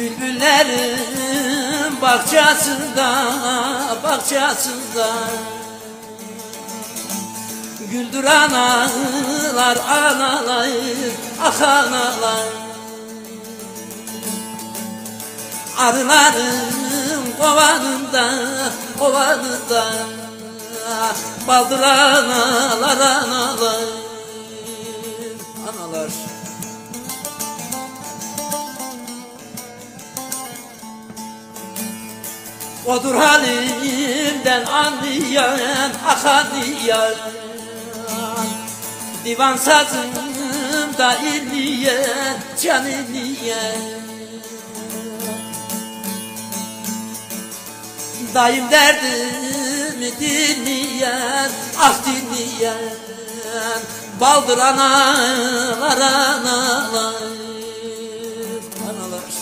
Bülbüllerin bahçesinde, bahçesinde güldür analar, analar, ah analar. Arıların kovanında, kovanında baldır analar, analar, analar. Odur halimden anlayan, ah anlayan. Divan sazımda inleyen, can inleyen. Daim derdimi dinleyen, ah dinleyen. Baldır analar, analar, analar.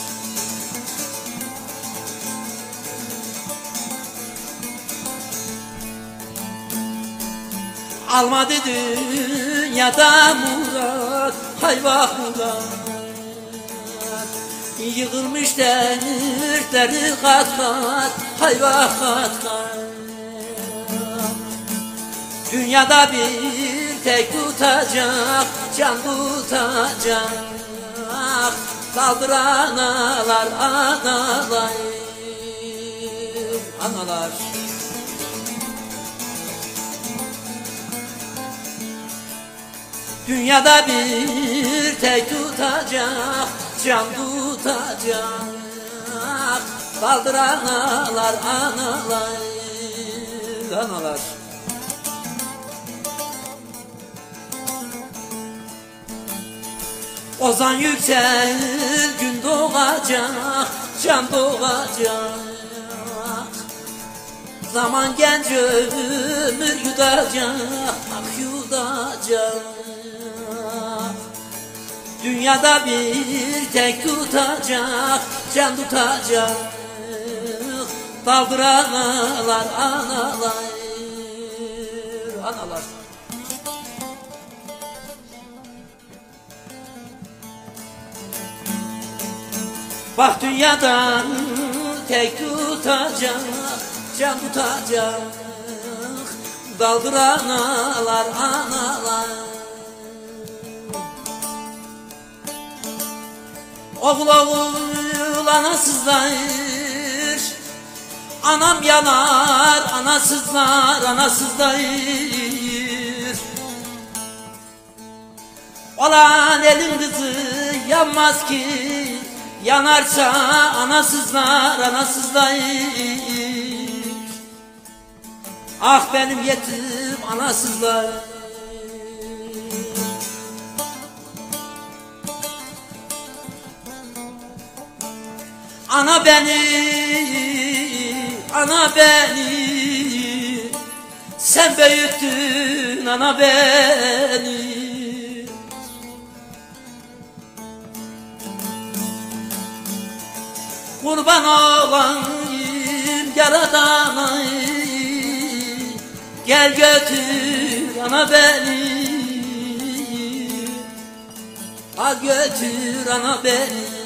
Almadı dünyada murat, hay vah murat. Yığılmış dertleri kat kat, hay vah kat kat. Dünyada bir tek tutacak, can tutacak. Kaldır analar, analar, analar. Dünyada bir tek tutacak, can tutacak. Kaldır analar, analar, analar. Ozan yüksel, gün doğacak, can doğacak. Zaman genç ömür yutacak, ah yutacak. Dünyada bir tek tutacak, can tutacak. Kaldır analar, analar, analar. Bak dünyadan tek tutacak, can tutacak. Kaldır analar, analar. Oğul oğul anasızlar, anam yanar, anasızlar, anasızlar. Olan elin kızı yanmaz ki, yanarsa anasızlar, anasızlar. Ah benim yetim anasızlar. Ana beni, ana beni, sen büyüttün ana beni. Kurban olayım yaradana, gel götür ana beni. Al götür ana beni.